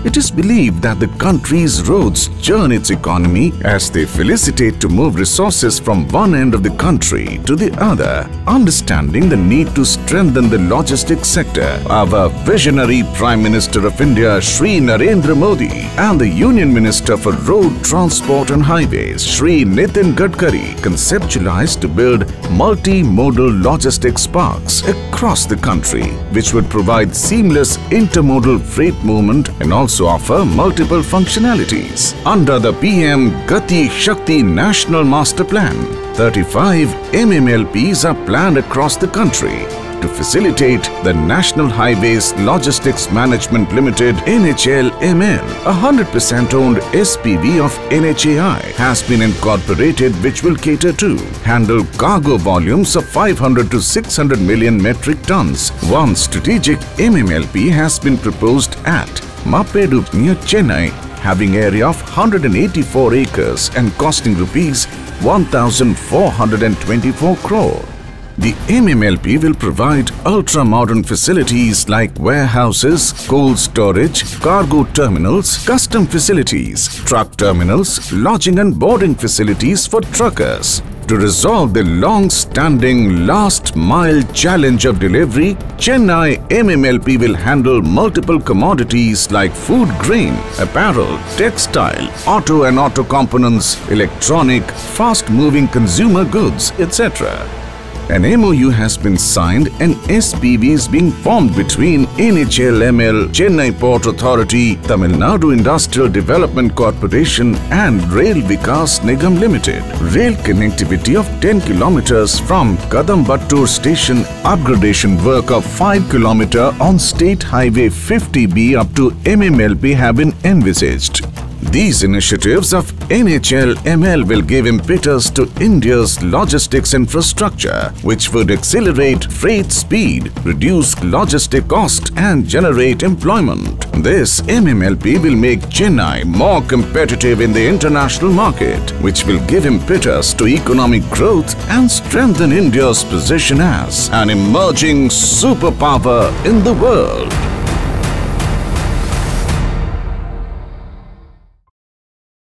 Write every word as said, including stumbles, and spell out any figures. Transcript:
It is believed that the country's roads churn its economy as they facilitate to move resources from one end of the country to the other. Understanding the need to strengthen the logistics sector, our visionary Prime Minister of India, Shri Narendra Modi, and the Union Minister for Road Transport and Highways, Shri Nitin Gadkari, conceptualized to build multimodal logistics parks across the country, which would provide seamless intermodal freight movement and also offer multiple functionalities. Under the P M Gati Shakti National Master Plan, thirty-five M M L Ps are planned across the country to facilitate the National Highways Logistics Management Limited N H L M L. A one hundred percent owned S P V of N H A I has been incorporated, which will cater to handle cargo volumes of five hundred to six hundred million metric tons. One strategic M M L P has been proposed at Mappedu near Chennai, having area of one hundred eighty-four acres and costing rupees one thousand four hundred twenty-four crore. The M M L P will provide ultra-modern facilities like warehouses, cold storage, cargo terminals, custom facilities, truck terminals, lodging and boarding facilities for truckers. To resolve the long-standing last-mile challenge of delivery, Chennai M M L P will handle multiple commodities like food grain, apparel, textile, auto and auto components, electronic, fast-moving consumer goods, et cetera. An M O U has been signed and S P V is being formed between N H L M L, Chennai Port Authority, Tamil Nadu Industrial Development Corporation and Rail Vikas Nigam Limited. Rail connectivity of ten kilometers from Kadambattur station, upgradation work of five kilometers on State Highway fifty B up to M M L P have been envisaged. These initiatives of N H L M L will give impetus to India's logistics infrastructure, which would accelerate freight speed, reduce logistic cost and generate employment. This M M L P will make Chennai more competitive in the international market, which will give impetus to economic growth and strengthen India's position as an emerging superpower in the world.